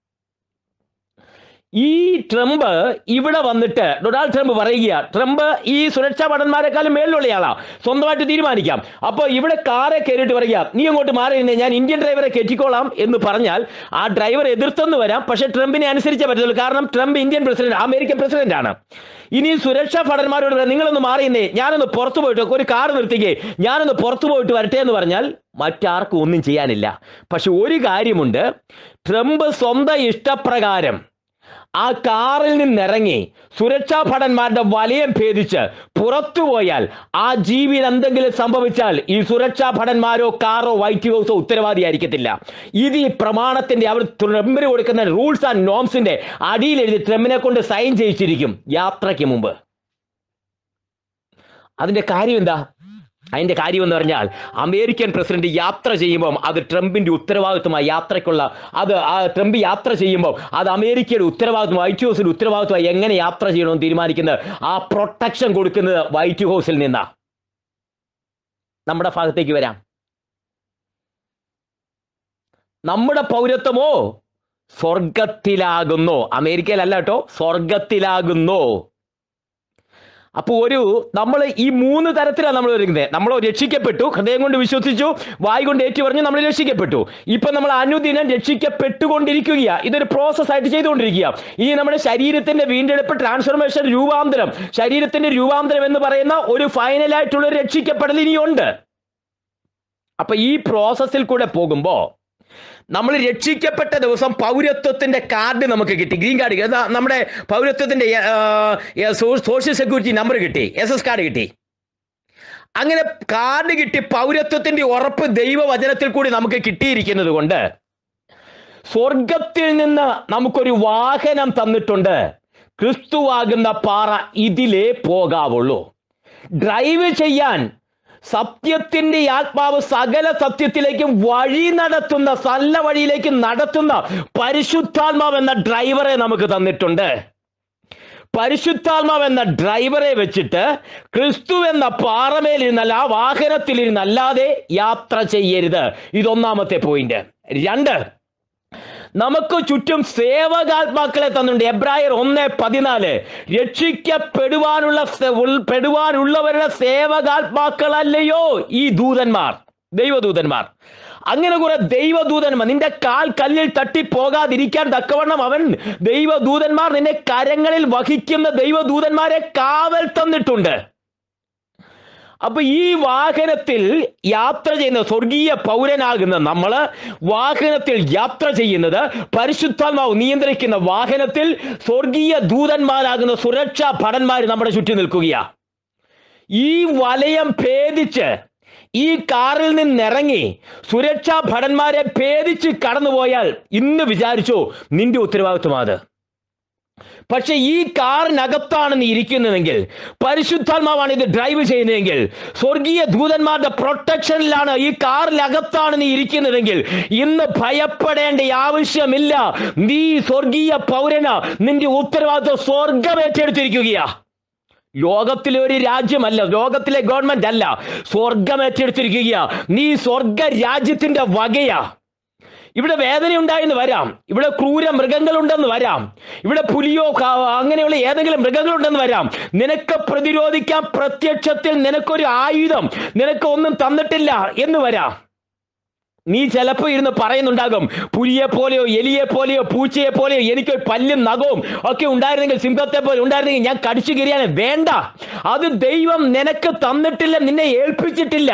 ഈ ട്രംപ് ഇവിടെ വന്നിട്ട്, ഡൊണാൾഡ് ട്രംപ് പറയുക, ട്രംപ് ഈ സുരക്ഷാ ഭടന്മാരെക്കാളും മേളിലുള്ളയാളാ, സ്വന്തമായിട്ട് തീരുമാനിക്കാം. അപ്പോൾ ഇവിടെ കാറെ കയറിയിട്ട് പറയുക, നീ അങ്ങോട്ട് മാറി നിന്നേ, ഞാൻ ഇന്ത്യൻ ഡ്രൈവറെ കയറ്റിക്കോളാം എന്ന് പറഞ്ഞാൽ ആ ഡ്രൈവർ എതിർത്തെന്ന് വരാം. പക്ഷെ ട്രംപിനെ അനുസരിച്ചേ പറ്റത്തുള്ളൂ. കാരണം Trump Indian president, American president ആണ്. ഇനി സുരക്ഷാ ഭടന്മാരോട് നിങ്ങളൊന്ന് മാറിയെന്നേ, ഞാനൊന്ന് പുറത്തു പോയിട്ട്, ഒരു കാർ നിർത്തിക്കേ, ഞാനൊന്ന് പുറത്തു പോയിട്ട് വരട്ടെ എന്ന് പറഞ്ഞാൽ മറ്റാർക്കും ഒന്നും ചെയ്യാനില്ല. പക്ഷെ ഒരു കാര്യമുണ്ട്, ട്രംപ് സ്വന്തം ഇഷ്ടപ്രകാരം ആ കാറിൽ നിന്നിറങ്ങി സുരക്ഷാ ഭടന്മാരുടെ വലയം ഭേദിച്ച് പുറത്തു പോയാൽ, ആ ജീവിയിൽ എന്തെങ്കിലും സംഭവിച്ചാൽ ഈ സുരക്ഷാ ഭടന്മാരോ കാറോ വൈറ്റ് ഹൗസോ ഉത്തരവാദിയായിരിക്കത്തില്ല. ഇത് ഈ പ്രമാണത്തിന്റെ, അവർ ട്രംപിന് കൊടുക്കുന്ന റൂൾസ് ആൻഡ് നോംസിന്റെ അടിയിൽ എഴുതി ട്രംപിനെ കൊണ്ട് സൈൻ ചെയ്യിച്ചിരിക്കും യാത്രയ്ക്ക് മുമ്പ്. അതിന്റെ കാര്യം എന്താ? അതിന്റെ കാര്യം എന്ന് പറഞ്ഞാൽ, അമേരിക്കൻ പ്രസിഡന്റ് യാത്ര ചെയ്യുമ്പോൾ അത് ട്രംപിന്റെ ഉത്തരവാദിത്വമായി, യാത്രയ്ക്കുള്ള ട്രംപ് യാത്ര ചെയ്യുമ്പോൾ അത് അമേരിക്കയുടെ ഉത്തരവാദിത്വം, വൈറ്റ് ഹൗസിന്റെ ഉത്തരവാദിത്വമായി. എങ്ങനെ യാത്ര ചെയ്യണമെന്ന് തീരുമാനിക്കുന്നത്, ആ പ്രൊട്ടക്ഷൻ കൊടുക്കുന്നത് വൈറ്റ് ഹൗസിൽ നിന്നാ. നമ്മുടെ ഭാഗത്തേക്ക് വരാം. നമ്മുടെ പൗരത്വമോ സ്വർഗത്തിലാകുന്നു. അമേരിക്കയിലല്ല കേട്ടോ, സ്വർഗത്തിലാകുന്നു. അപ്പോൾ നമ്മൾ ഈ 3 തരത്തിലാണ് നമ്മൾ വരുന്നത്. നമ്മൾ രക്ഷിക്കപ്പെട്ടു, ഹൃദയം കൊണ്ട് വിശ്വസിച്ചു, വായ് കൊണ്ട് ഏറ്റു പറഞ്ഞു, നമ്മൾ രക്ഷിക്കപ്പെട്ടു. ഇപ്പൊ നമ്മൾ അനുദിനം രക്ഷിക്കപ്പെട്ടുകൊണ്ടിരിക്കുകയാണ്. ഇതൊരു പ്രോസസ് ആയിട്ട് ചെയ്തുകൊണ്ടിരിക്കുക. ഇനി നമ്മുടെ ശരീരത്തിന്റെ വീണ്ടെടുപ്പ്, ട്രാൻസ്ഫോർമേഷൻ, രൂപാന്തരം, ശരീരത്തിന്റെ രൂപാന്തരം എന്ന് പറയുന്ന ഒരു ഫൈനലായിട്ടുള്ള രക്ഷിക്കപ്പെടൽ ഇനിയുണ്ട്. അപ്പൊ ഈ പ്രോസസ്സിൽ കൂടെ പോകുമ്പോ നമ്മൾ രക്ഷിക്കപ്പെട്ട ദിവസം പൗരത്വത്തിന്റെ കാർഡ് നമുക്ക് കിട്ടി, ഗ്രീൻ കാർഡ്. നമ്മുടെ പൗരത്വത്തിന്റെ സോഷ്യൽ സെക്യൂരിറ്റി നമ്പർ കിട്ടി, SS കാർഡ് കിട്ടി. അങ്ങനെ കാർഡ് കിട്ടി, പൗരത്വത്തിന്റെ ഉറപ്പ് ദൈവവചനത്തിൽ കൂടി നമുക്ക് കിട്ടിയിരിക്കുന്നത് കൊണ്ട് സ്വർഗത്തിൽ നിന്ന് നമുക്കൊരു വാഹനം തന്നിട്ടുണ്ട്. ക്രിസ്തുവാകുന്ന പാറ, ഇതിലേ പോകാവുള്ളൂ. ഡ്രൈവ് ചെയ്യാൻ സത്യത്തിന്റെ ആത്മാവ് സകല സത്യത്തിലേക്കും വഴി നടത്തുന്ന, നല്ല വഴിയിലേക്ക് നടത്തുന്ന പരിശുദ്ധാത്മാവ് എന്ന ഡ്രൈവറെ നമുക്ക് തന്നിട്ടുണ്ട്. പരിശുദ്ധാത്മാവ് എന്ന ഡ്രൈവറെ വെച്ചിട്ട് ക്രിസ്തു എന്ന പാറമേലിരുന്നല്ല, ആ വാഹനത്തിലിരുന്നല്ലാതെ യാത്ര ചെയ്യരുത്. ഇതൊന്നാമത്തെ പോയിന്റ്. 2, നമുക്ക് ചുറ്റും സേവകാത്മാക്കളെ തന്നിട്ടുണ്ട്. എബ്രായർ 1:14 രക്ഷിക്കപ്പെടുവാനുള്ളവരുടെ സേവകാത്മാക്കളല്ലയോ ഈ ദൂതന്മാർ, ദൈവദൂതന്മാർ. അങ്ങനെ കുറെ ദൈവദൂതന്മാർ, നിന്റെ കാൽ കല്ലിൽ തട്ടിപ്പോകാതിരിക്കാൻ തക്കവണ്ണം അവൻ ദൈവദൂതന്മാർ, നിന്നെ കരങ്ങളിൽ വഹിക്കുന്ന ദൈവദൂതന്മാരെ കാവൽ തന്നിട്ടുണ്ട്. അപ്പൊ ഈ വാഹനത്തിൽ യാത്ര ചെയ്യുന്ന സ്വർഗീയ പൗരനാകുന്ന നമ്മള് വാഹനത്തിൽ യാത്ര ചെയ്യുന്നത്, പരിശുദ്ധാത്മാവ് നിയന്ത്രിക്കുന്ന വാഹനത്തിൽ സ്വർഗീയ ദൂതന്മാരാകുന്ന സുരക്ഷാ ഭടന്മാർ നമ്മുടെ ചുറ്റും നിൽക്കുകയാ. ഈ വലയം ഭേദിച്ച് ഈ കാറിൽ നിന്നിറങ്ങി സുരക്ഷാ ഭടന്മാരെ ഭേദിച്ച് കടന്നുപോയാൽ ഇന്ന് വിചാരിച്ചോ നിന്റെ ഉത്തരവാദിത്വം. പക്ഷെ ഈ കാറിനകത്താണ് നീ ഇരിക്കുന്നതെങ്കിൽ, പരിശുദ്ധാത്മാവാണ് ഇത് ഡ്രൈവ് ചെയ്യുന്നതെങ്കിൽ, സ്വർഗീയ ദൂതന്മാരുടെ പ്രൊട്ടക്ഷനിലാണ് ഈ കാറിനകത്താണ് നീ ഇരിക്കുന്നതെങ്കിൽ ഇന്ന് ഭയപ്പെടേണ്ട ആവശ്യമില്ല. നീ സ്വർഗീയ പൗരന, നിന്റെ ഉത്തരവാദിത്വം സ്വർഗം ഏറ്റെടുത്തിരിക്കുകയാ. ലോകത്തിലെ ഒരു രാജ്യമല്ല, ലോകത്തിലെ ഗവൺമെന്റ് അല്ല, സ്വർഗം ഏറ്റെടുത്തിരിക്കുകയാ. നീ സ്വർഗ രാജ്യത്തിന്റെ വകയാ. ഇവിടെ വേദന ഉണ്ടായെന്ന് വരാം, ഇവിടെ ക്രൂര മൃഗങ്ങളുണ്ടെന്ന് വരാം, ഇവിടെ പുലിയോ അങ്ങനെയുള്ള ഏതെങ്കിലും മൃഗങ്ങളുണ്ടെന്ന് വരാം. നിനക്ക് പ്രതിരോധിക്കാൻ പ്രത്യക്ഷത്തിൽ നിനക്കൊരു ആയുധം നിനക്ക് ഒന്നും തന്നിട്ടില്ല എന്ന് വരാം. നീ ചിലപ്പോൾ ഇരുന്ന് പറയുന്നുണ്ടാകും, പുലിയെ പോലെയോ എലിയെ പോലെയോ പൂച്ചയെ പോലെയോ എനിക്കൊരു പല്ലും നഖവും ഒക്കെ ഉണ്ടായിരുന്നെങ്കിൽ, സിംഹത്തെ പോലെ ഉണ്ടായിരുന്നെങ്കിൽ ഞാൻ കടിച്ചു കയറിയാണ്. വേണ്ട, അത് ദൈവം നിനക്ക് തന്നിട്ടില്ല, നിന്നെ ഏൽപ്പിച്ചിട്ടില്ല.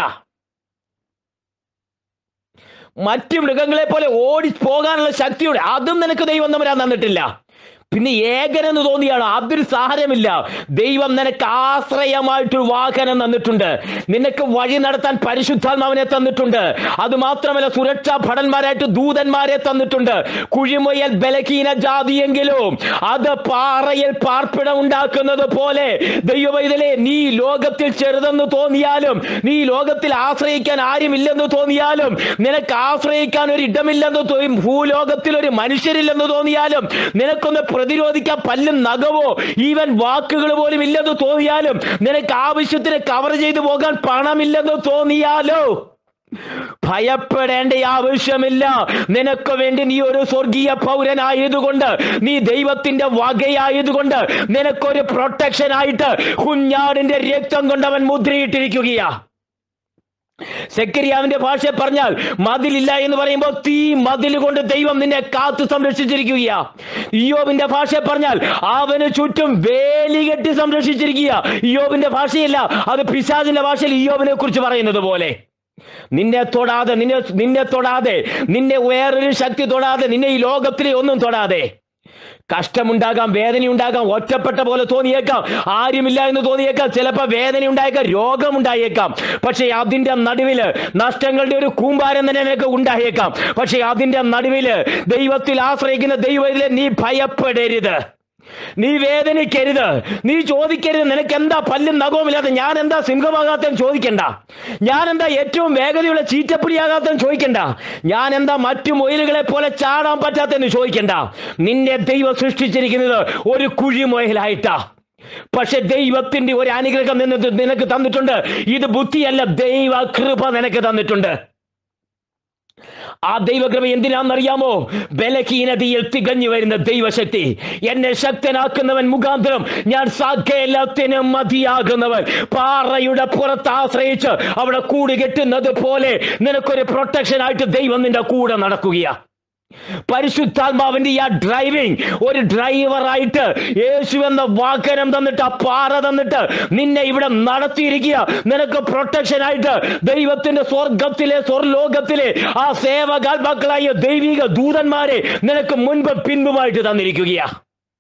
മറ്റു മൃഗങ്ങളെ പോലെ ഓടി പോകാനുള്ള ശക്തിയോടെ അതും നിനക്ക് ദൈവം തമ്പുരാൻ തന്നിട്ടില്ല. പിന്നെ ഏകനെന്ന് തോന്നിയാണ്, അതൊരു സാഹചര്യമില്ല. ദൈവം നിനക്ക് ആശ്രയമായിട്ടൊരു വാഹനം തന്നിട്ടുണ്ട്. നിനക്ക് വഴി നടത്താൻ പരിശുദ്ധാത്മാവിനെ തന്നിട്ടുണ്ട്. അത് മാത്രമല്ല, സുരക്ഷാ ഭടന്മാരായിട്ട് ദൂതന്മാരെ തന്നിട്ടുണ്ട്. കുഴിമുയൽ ബലഹീന ജാതിയെങ്കിലും അത് പാറയിൽ പാർപ്പിടം ഉണ്ടാക്കുന്നത് പോലെ ദൈവവൈതലേ, നീ ലോകത്തിൽ ചെറുതെന്ന് തോന്നിയാലും, നീ ലോകത്തിൽ ആശ്രയിക്കാൻ ആരുമില്ലെന്ന് തോന്നിയാലും, നിനക്ക് ആശ്രയിക്കാൻ ഒരു ഇടമില്ലെന്ന് തോന്നി, ഭൂലോകത്തിൽ ഒരു മനുഷ്യരില്ലെന്ന് തോന്നിയാലും, നിനക്കൊന്ന് പ്രതിരോധിക്കാൻ പല്ലും നഖവോ ഈവൻ വാക്കുകൾ പോലും ഇല്ലെന്ന് തോന്നിയാലും, നിനക്ക് ആവശ്യത്തിന് കവർ ചെയ്തു പോകാൻ പണമില്ലെന്ന് തോന്നിയാലോ, ഭയപ്പെടേണ്ട ആവശ്യമില്ല. നിനക്ക് വേണ്ടി നീ ഒരു സ്വർഗീയ പൗരനായതുകൊണ്ട്, നീ ദൈവത്തിന്റെ വകയായതുകൊണ്ട്, നിനക്കൊരു പ്രൊട്ടക്ഷൻ ആയിട്ട് കുഞ്ഞാടിന്റെ രക്തം കൊണ്ട് അവൻ മുദ്രയിട്ടിരിക്കുകയാ. സെക്കരിയാവിന്റെ ഭാഷ പറഞ്ഞാൽ, മതിലില്ല എന്ന് പറയുമ്പോൾ തീ മതിൽ കൊണ്ട് ദൈവം നിന്നെ കാത്തു സംരക്ഷിച്ചിരിക്കുകയാ. ഇയ്യോബിന്റെ ഭാഷ പറഞ്ഞാൽ അവന് ചുറ്റും വേലി കെട്ടി സംരക്ഷിച്ചിരിക്കുക. ഇയ്യോബിന്റെ ഭാഷയല്ല, അത് പിശാചിന്റെ ഭാഷയിൽ ഇയ്യോബിനെ കുറിച്ച് പറയുന്നത് പോലെ. നിന്നെ തൊടാതെ, നിന്നെ വേറൊരു ശക്തി തൊടാതെ, നിന്നെ ഈ ലോകത്തിലെ ഒന്നും തൊടാതെ. കഷ്ടമുണ്ടാകാം, വേദനയുണ്ടാകാം, ഒറ്റപ്പെട്ട പോലെ തോന്നിയേക്കാം, ആരുമില്ല എന്ന് തോന്നിയേക്കാം, ചിലപ്പോൾ വേദന ഉണ്ടായേക്കാം, രോഗമുണ്ടായേക്കാം. പക്ഷെ അതിന്റെ നടുവില് നഷ്ടങ്ങളുടെ ഒരു കൂമ്പാരം തന്നെ നിനക്ക് ഉണ്ടായേക്കാം. പക്ഷെ അതിന്റെ നടുവില് ദൈവത്തിൽ ആശ്രയിക്കുന്ന ദൈവത്തിലെ നീ ഭയപ്പെടരുത്, നീ വേദനിക്കരുത്, നീ ചോദിക്കരുത് നിനക്ക് എന്താ പല്ലും നഖവുമില്ലാതെ, ഞാൻ എന്താ സിംഹമാകാത്തെന്ന് ചോദിക്കണ്ട, ഞാൻ എന്താ ഏറ്റവും വേഗതയുള്ള ചീറ്റപ്പുലിയാകാത്തെന്ന് ചോദിക്കണ്ട, ഞാൻ എന്താ മറ്റു മുയലുകളെ പോലെ ചാടാൻ പറ്റാത്തെന്ന് ചോദിക്കണ്ട. നിന്നെ ദൈവം സൃഷ്ടിച്ചിരിക്കുന്നത് ഒരു കുഴിമുയലായിട്ടാ. പക്ഷെ ദൈവത്തിന്റെ ഒരു അനുഗ്രഹം നിനക്ക് തന്നിട്ടുണ്ട്. ഇത് ബുദ്ധിയല്ല, ദൈവ കൃപ നിനക്ക് തന്നിട്ടുണ്ട്. ആ ദൈവകൃപ എന്തിനാണെന്നറിയാമോ? ബലഹീനതയിൽ തികഞ്ഞു വരുന്ന ദൈവശക്തി. എന്നെ ശക്തനാക്കുന്നവൻ മുഖാന്തരം ഞാൻ സകലത്തിനും മതിയാകുന്നവൻ. പാറയുടെ പുറത്ത് ആശ്രയിച്ച് അവിടെ കൂട് കെട്ടുന്നത് പോലെ നിനക്കൊരു പ്രൊട്ടക്ഷൻ ആയിട്ട് ദൈവം നിന്റെ കൂടെ നടക്കുകയാ. പരിശുദ്ധാത്മാവിന്റെ ആ ഡ്രൈവിംഗ്, ഒരു ഡ്രൈവറായിട്ട് യേശു എന്ന വാഹനം തന്നിട്ട്, ആ പാറ തന്നിട്ട് നിന്നെ ഇവിടെ നടത്തിയിരിക്കുക. നിനക്ക് പ്രൊട്ടക്ഷൻ ആയിട്ട് ദൈവത്തിന്റെ സ്വർലോകത്തിലെ ആ സേവകാത്മാക്കളായ ദൈവിക ദൂതന്മാരെ നിനക്ക് മുൻപ് പിൻപുമായിട്ട് തന്നിരിക്കുകയാ.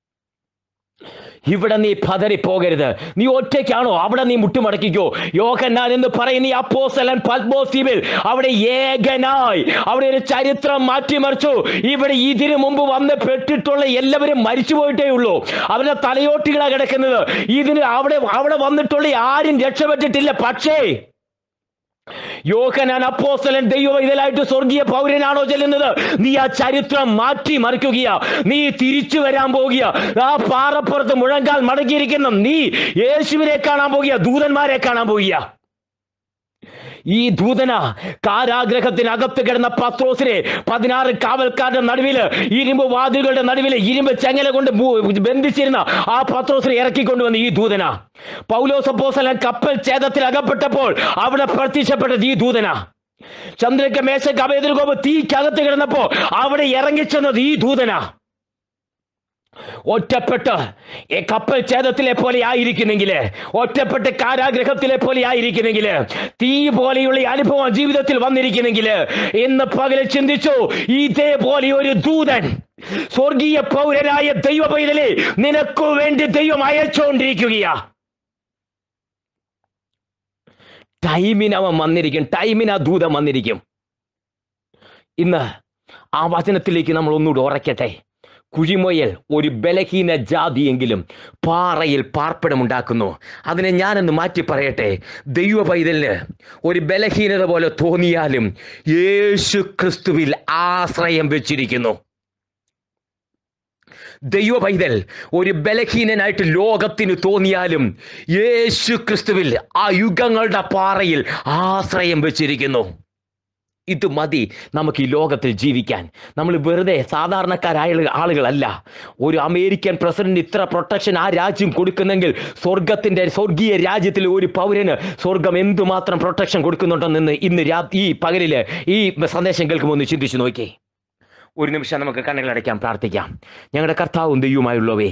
ഇവിടെ നീ പതറിപ്പോകരുത്. നീ ഒറ്റയ്ക്കാണോ? അവിടെ നീ മുട്ടുമടക്കിക്കോ. യോഹന്നാൻ എന്ന് പറയുന്ന അപ്പോസ്തലൻ പത്മോസ് ദ്വീപിൽ അവിടെ ഏകനായി അവിടെ ഒരു ചരിത്രം മാറ്റിമറിച്ചു. ഇവിടെ ഇതിനു മുമ്പ് വന്ന് പെട്ടിട്ടുള്ള എല്ലാവരും മരിച്ചു പോയിട്ടേ ഉള്ളൂ. അവരുടെ തലയോട്ടികളാണ് കിടക്കുന്നത്. അവിടെ വന്നിട്ടുള്ള ആരും രക്ഷപ്പെട്ടിട്ടില്ല. പക്ഷേ യോഹന്നാൻ അപ്പോസ്തലൻ ദൈവ ഇതിലായിട്ട് സ്വർഗീയ പൗരനാണോ ചെല്ലുന്നത്? നീ ആ ചരിത്രം മാറ്റി മറിക്കുകയാ. നീ തിരിച്ചു വരാൻ പോകുക. ആ പാറപ്പുറത്ത് മുഴങ്കാൽ മടങ്ങിയിരിക്കുന്ന നീ യേശുവിനെ കാണാൻ പോകുക, ദൂതന്മാരെ കാണാൻ പോകുക. ഈ ദൂതന കാരാഗ്രഹത്തിനകത്ത് കിടന്ന പത്രോസിനെ 16 കാവൽക്കാരുടെ നടുവില്, ഇരുമ്പ് വാതിലുകളുടെ നടുവില് ഇരുമ്പ് ചെങ്ങല കൊണ്ട് ബന്ധിച്ചിരുന്ന ആ പത്രോസിനെ ഇറക്കിക്കൊണ്ടുവന്ന ഈ ദൂതന. പൗലോസ് അപ്പോസ്തലൻ കപ്പൽ ഛേദത്തിൽ അകപ്പെട്ടപ്പോൾ അവിടെ പ്രത്യക്ഷപ്പെട്ടത് ഈ ദൂതന. ചന്ദ്രക്ക് മേശക്ക് അബേദ്നെഗോ തീക്കകത്ത് കിടന്നപ്പോ അവിടെ ഇറങ്ങിച്ചെന്നത് ഈ ദൂതന. ഒറ്റപ്പെട്ട് കപ്പൽ ഛേദത്തിലെ പോലെ ആയിരിക്കുന്നെങ്കിൽ, ഒറ്റപ്പെട്ട് കാരാഗ്രഹത്തിലെ പോലെ ആയിരിക്കുന്നെങ്കിൽ, തീ പോലെയുള്ള അനുഭവം ജീവിതത്തിൽ വന്നിരിക്കുന്നെങ്കിൽ, ഇന്ന് പകല് ചിന്തിച്ചു, ഇതേപോലെ ഒരു ദൂതൻ, സ്വർഗീയ പൗരനായ ദൈവ പൈതലേ, നിനക്കു വേണ്ടി ദൈവം അയച്ചുകൊണ്ടിരിക്കുകയാ. ടൈമിന് അവൻ വന്നിരിക്കും, ടൈമിന് ആ ദൂതൻ വന്നിരിക്കും. ഇന്ന് ആ വചനത്തിലേക്ക് നമ്മൾ ഒന്നുകൂടി ഉറക്കട്ടെ. കുഴിമൊയൽ ഒരു ബലഹീന ജാതിയെങ്കിലും പാറയിൽ പാർപ്പിടമുണ്ടാക്കുന്നു. അതിനെ ഞാനൊന്ന് മാറ്റി പറയട്ടെ. ദൈവ പൈതലിന് ഒരു ബലഹീനത പോലെ തോന്നിയാലും യേശു ക്രിസ്തുവിൽ ആശ്രയം വെച്ചിരിക്കുന്നു. ദൈവ പൈതൽ ഒരു ബലഹീനനായിട്ട് ലോകത്തിന് തോന്നിയാലും യേശു ക്രിസ്തുവിൽ ആ യുഗങ്ങളുടെ പാറയിൽ ആശ്രയം വെച്ചിരിക്കുന്നു. ഇത് മതി നമുക്ക് ഈ ലോകത്തിൽ ജീവിക്കാൻ. നമ്മൾ വെറുതെ സാധാരണക്കാരായ ആളുകളല്ല. ഒരു അമേരിക്കൻ പ്രസിഡന്റ് ഇത്ര പ്രൊട്ടക്ഷൻ ആ രാജ്യം കൊടുക്കുന്നെങ്കിൽ സ്വർഗീയ രാജ്യത്തിൽ ഒരു പൗരന് സ്വർഗം എന്തുമാത്രം പ്രൊട്ടക്ഷൻ കൊടുക്കുന്നുണ്ടെന്ന് ഇന്ന് ഈ പകലില് ഈ സന്ദേശം കേൾക്കുമ്പോൾ ഒന്ന് ചിന്തിച്ചു നോക്കി. ഒരു നിമിഷം നമുക്ക് കണ്ണുകളടയ്ക്കാം, പ്രാർത്ഥിക്കാം. ഞങ്ങളുടെ കർത്താവും ദൈവവുമായുള്ളവേ,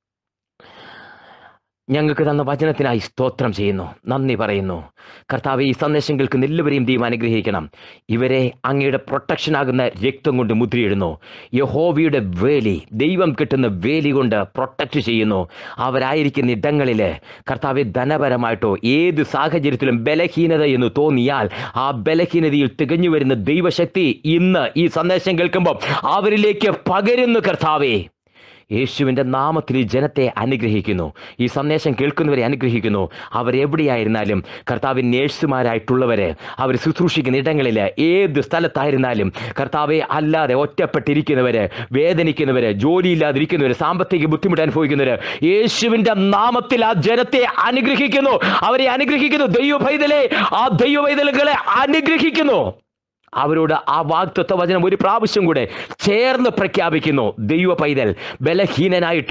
ഞങ്ങൾക്ക് തന്ന വചനത്തിനായി സ്തോത്രം ചെയ്യുന്നു, നന്ദി പറയുന്നു. കർത്താവേ, ഈ സന്ദേശം കേൾക്കുന്ന എല്ലാവരെയും ദൈവം അനുഗ്രഹിക്കണം. ഇവരെ അങ്ങയുടെ പ്രൊട്ടക്ഷനാകുന്ന രക്തം കൊണ്ട് മുദ്രയിടുന്നു. യഹോവയുടെ വേലി, ദൈവം കിട്ടുന്ന വേലി കൊണ്ട് പ്രൊട്ടക്റ്റ് ചെയ്യുന്നു. അവരായിരിക്കുന്ന ഇടങ്ങളിൽ കർത്താവെ, ധനപരമായിട്ടോ ഏത് സാഹചര്യത്തിലും ബലഹീനത എന്ന് തോന്നിയാൽ ആ ബലഹീനതയിൽ തികഞ്ഞു വരുന്ന ദൈവശക്തി ഇന്ന് ഈ സന്ദേശം കേൾക്കുമ്പോൾ അവരിലേക്ക് പകരുന്നു. കർത്താവേ, യേശുവിൻ്റെ നാമത്തിൽ ഈ ജനത്തെ അനുഗ്രഹിക്കുന്നു. ഈ സന്ദേശം കേൾക്കുന്നവരെ അനുഗ്രഹിക്കുന്നു. അവരെവിടെയായിരുന്നാലും കർത്താവിൻ നേഴ്സുമാരായിട്ടുള്ളവർ, അവർ ശുശ്രൂഷിക്കുന്ന ഇടങ്ങളിൽ ഏത് സ്ഥലത്തായിരുന്നാലും കർത്താവെ, അല്ലാതെ ഒറ്റപ്പെട്ടിരിക്കുന്നവർ, വേദനിക്കുന്നവർ, ജോലിയില്ലാതിരിക്കുന്നവർ, സാമ്പത്തിക ബുദ്ധിമുട്ട് അനുഭവിക്കുന്നവർ, യേശുവിൻ്റെ നാമത്തിൽ ആ ജനത്തെ അനുഗ്രഹിക്കുന്നു. അവരെ അനുഗ്രഹിക്കുന്നു. ദൈവ പൈതലേ, ആ ദൈവ പൈതലുകളെ അനുഗ്രഹിക്കുന്നു. അവരോട് ആ വാഗ്ദത്ത വചനം ഒരു പ്രാവശ്യം കൂടെ ചേർന്ന് പ്രഖ്യാപിക്കുന്നു. ദൈവ പൈതൽ ബലഹീനനായിട്ട്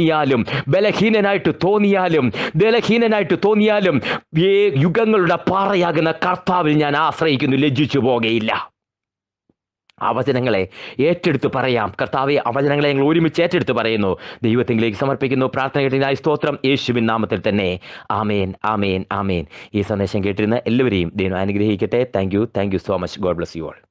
തോന്നിയാലും യുഗങ്ങളുടെ പാറയാകുന്ന കർത്താവിൽ ഞാൻ ആശ്രയിക്കുന്നു, ലജ്ജിച്ചു പോകുകയില്ല. ആ വചനങ്ങളെ ഏറ്റെടുത്ത് പറയാം. കർത്താവെ, ആ വചനങ്ങളെ ഞങ്ങൾ ഒരുമിച്ച് ഏറ്റെടുത്ത് പറയുന്നു, ദൈവത്തിലേക്ക് സമർപ്പിക്കുന്നു. പ്രാർത്ഥനയ്ക്കായി സ്തോത്രം, യേശുവിൻ നാമത്തിൽ തന്നെ. ആമേൻ, ആമേൻ, ആമേൻ. ഈ സന്ദേശം കേട്ടിരുന്ന എല്ലാവരെയും ദൈവം അനുഗ്രഹിക്കട്ടെ. Thank you so much. God bless you all.